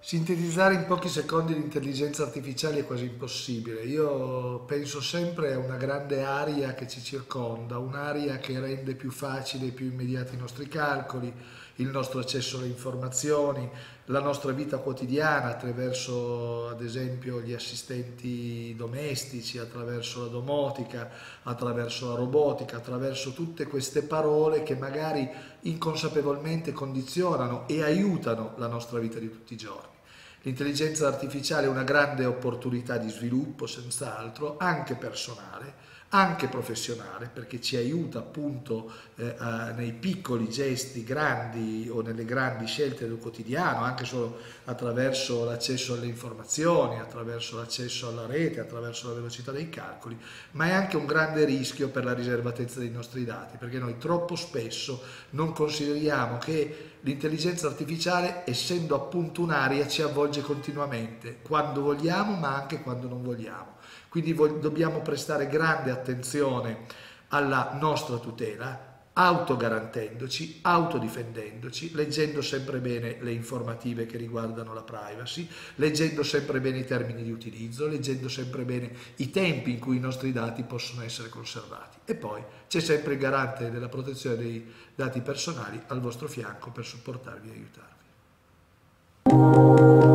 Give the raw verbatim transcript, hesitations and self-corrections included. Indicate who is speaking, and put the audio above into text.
Speaker 1: Sintetizzare in pochi secondi l'intelligenza artificiale è quasi impossibile. Io penso sempre a una grande area che ci circonda, un'area che rende più facile e più immediati i nostri calcoli, il nostro accesso alle informazioni, la nostra vita quotidiana attraverso, ad esempio, gli assistenti domestici, attraverso la domotica, attraverso la robotica, attraverso tutte queste parole che magari inconsapevolmente condizionano e aiutano la nostra vita di tutti i giorni. L'intelligenza artificiale è una grande opportunità di sviluppo, senz'altro, anche personale, anche professionale, perché ci aiuta appunto eh, a- nei piccoli gesti grandi o nelle grandi scelte del quotidiano, anche solo attraverso l'accesso alle informazioni, attraverso l'accesso alla rete, attraverso la velocità dei calcoli, ma è anche un grande rischio per la riservatezza dei nostri dati, perché noi troppo spesso non consideriamo che l'intelligenza artificiale, essendo appunto un'area, ci avvolge continuamente, quando vogliamo ma anche quando non vogliamo. Quindi dobbiamo prestare grande attenzione alla nostra tutela, autogarantendoci, autodifendendoci, leggendo sempre bene le informative che riguardano la privacy, leggendo sempre bene i termini di utilizzo, leggendo sempre bene i tempi in cui i nostri dati possono essere conservati. E poi c'è sempre il garante della protezione dei dati personali al vostro fianco per supportarvi e aiutarvi.